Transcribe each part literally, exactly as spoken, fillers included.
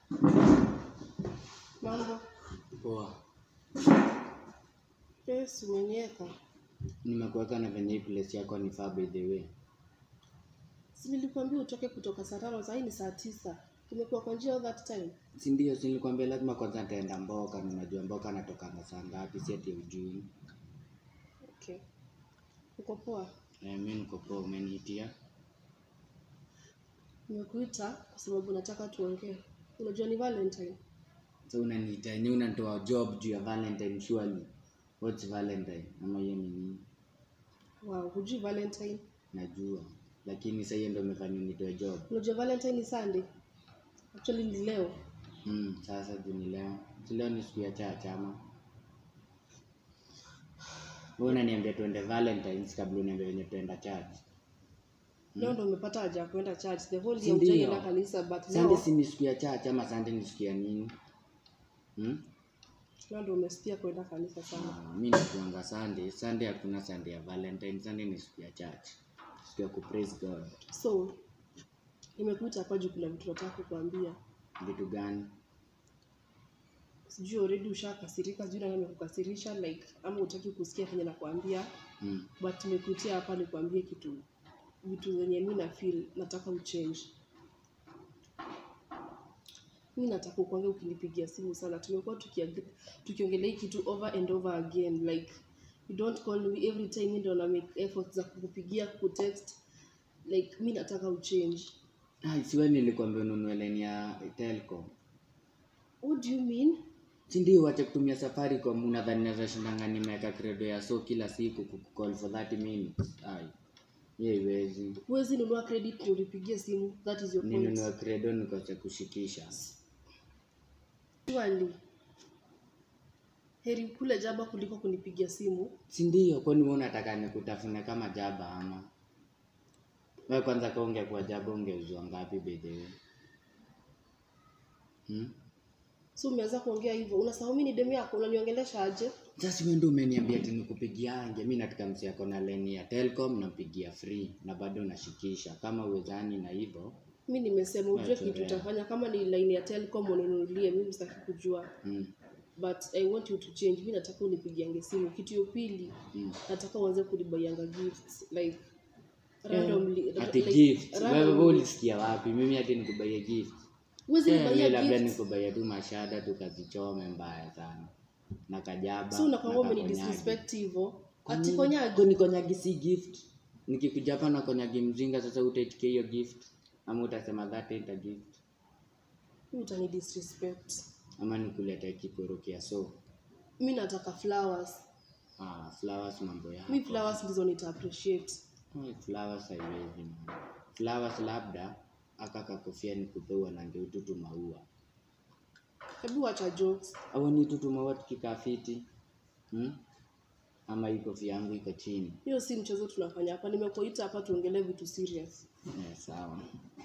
Mambo Poa. Yes, umenieka. Nimekuweka na venye place yako ni far by the way. Si nilikwambia utoke kutoka saa tano, sasa ni saa tisa. Tumekuwa kwa njia all that time. Si ndio, si nilikwambia lazima kwanza nitaenda Mboka, ninajua Mboka natoka saa ngapi, si ati ujui. Okay. Uko poa? Eh, mimi niko poa, umeniitia? Nimekuita kwa sababu nataka tuongee. Unajua ni Valentine. So unaniita, ni unanitoa job juu ya Valentine surely. What's Valentine? Ama yeye ni nini? Wow, hujui Valentine? Najua. Lakini sasa hiyo ndio umefanya nitoe job. Unajua Valentine ni Sunday. Actually ni leo. Hmm, sasa juu ni leo. Si leo ni siku ya church ama? Wewe unaniambia tuende Valentine's kabla uniambie venye tuenda church. Leo ndo umepata haja ya kwenda church. The whole Si day ndio? hujaenda kanisa but Sunday leo si ni siku ya church ama Sunday ni siku ya nini? Hmm? leo ndo umesikia kwenda kanisa sana. Ah, mimi nakuanga Sunday. Sunday hakuna Sunday ya Valentine. Sunday ni siku ya church. Siku ya kupraise God. So nimekuita hapa juu kuna vitu nataka kukuambia. Vitu gani? Sijui already ushakasirika, sijui nani amekukasirisha like ama utaki kusikia kenye nakwambia. Hmm. But nimekutia hapa nikwambie kitu vitu zenye mimi na feel nataka uchange. Mimi nataka kukuambia ukinipigia simu sana. Tumekuwa tukiongea tukiongelea kitu over and over again like you don't call me every time, mimi ndo na make efforts za kukupigia, kutext. Like mimi nataka uchange. Ah, siwe nilikwambia ununue line ya Telcom. What do you mean? Si ndio wacha kutumia Safaricom, unadhani naweza shindanga nimeweka credo ya so kila siku kucall for thirty minutes. Ai. Yeye iwezi. Huwezi nunua credit ndio ulipigie simu. That is your point. Ninunue credo nikosa kushikisha. Wali. Heri kule jaba kuliko kunipigia simu. Si ndio, kwani wewe unataka nikutafune kama jaba ama? Wewe kwanza kaongea kwa jaba ungeuzwa ngapi by the way? Hmm? So umeanza kuongea hivyo. Unasahau mimi ni demu yako, unaniongelesha aje? Sasa wewe ndio umeniambia ati nikupigiange. Mimi nataka msi yako na line ya Telcom nampigia free na bado nashikisha. Kama uwezani na hivyo. Mimi nimesema ujue kitu utafanya kama ni line ya Telcom ununulie, mimi sitaki kujua. Mm. But I want you to change. Mimi nataka unipigiange simu. Kitu ya pili, Mm. nataka uanze kunibuyanga gifts like randomly. Yeah. Ati like, gift. Wewe randomly. wewe ulisikia wapi? Mimi hadi nikubaie gift. Uwezi Eh, nibuyia mimi labda gift. nikubaie tu mashada tukazichome mbaya sana. Na kajaba. So unakuwa na umeni kakonyagi. disrespect hivyo. Ati Ati konyagi. konyagi konyagi si gift. Nikikuja hapa na konyagi mzinga sasa utaitikia hiyo gift ama utasema that ain't a gift. Mimi utani disrespect. Ama nikulete kikorokia so. Mimi nataka flowers. Ah, flowers mambo yako. Mimi flowers ndizo nita appreciate. Oh, flowers haiwezi man. Flowers labda akaka kofia nikupewa na ndio tutu maua. Hebu acha jokes. Au ni tutu maua tukikaa fiti. Hmm? Ama iko kofia yangu iko chini. Hiyo si mchezo tunafanya hapa. Nimekuita hapa tuongelee vitu serious. Eh, sawa.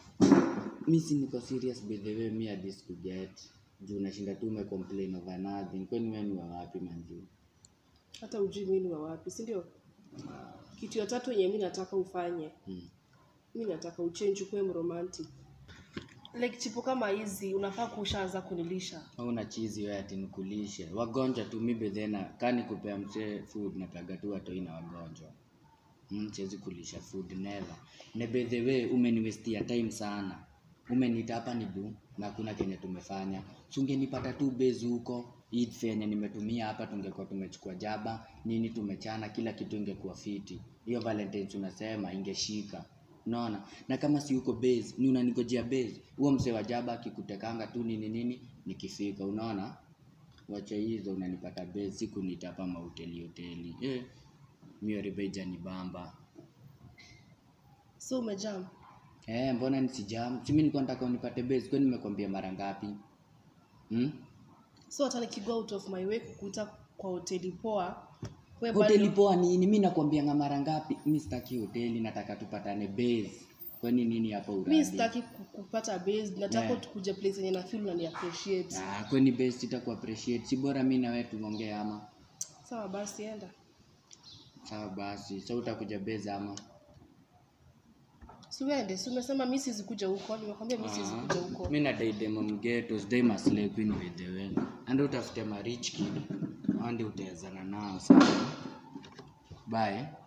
Mimi si niko serious by the way, me at this to get. Juu nashinda tu ume complain over nothing. Kwani wewe ni wa wapi manzi? Hata ujui mimi ni wa wapi, si ndio? Kitu ya tatu yenye mimi nataka ufanye. Hmm. Mimi nataka uchange kuwe romantic. Like chipo kama hizi unafaa kushaanza kunilisha. Au na cheese wewe ati nikulishe. Wagonjwa tu mimi bedhena kani kupea mse food napiga tu watoi na wagonjwa. Hmm, siwezi kulisha food never. Ne by the way umeniwestia time sana. Umeniita hapa ni du na kuna kenye tumefanya. Si ungenipata tu base huko. Hii fenya nimetumia hapa tungekuwa tumechukua jaba, nini tumechana kila kitu ingekuwa fiti. Hiyo Valentine's unasema ingeshika. Unaona? Na kama si uko base, ni unanigojea base. Huo mzee wa jaba akikutekanga tu nini nini nikifika. Unaona? Wacha hizo unanipata base siku nitapa mahoteli hoteli. Eh. Mimi ribeja ni bamba. So umejam. Eh, mbona nisijam? Si mimi nilikuwa nataka unipate base, kwani nimekwambia mara ngapi? Hmm? So hata nikigo out of my way kukuta kwa hoteli poa. Wewe Hoteli poa nini? Mimi nakwambia mara ngapi? Mimi sitaki hoteli, nataka tupatane base. Kwani nini hapa uradi? Mimi sitaki kupata base, nataka Yeah. tukuje place yenye na feel na ni appreciate. Ah, kwani base itaku appreciate. Si bora mimi na wewe tuongee ama? Sawa basi enda. Sawa basi. Sasa utakuja base ama? Si uende, si umesema mimi siwezi kuja huko, nimekwambia mimi siwezi kuja huko. Mimi na dai demo mgeto, sidai maslay queen with the way. Ando utafute ma rich kid. Andi utawezana nao sana. Bye.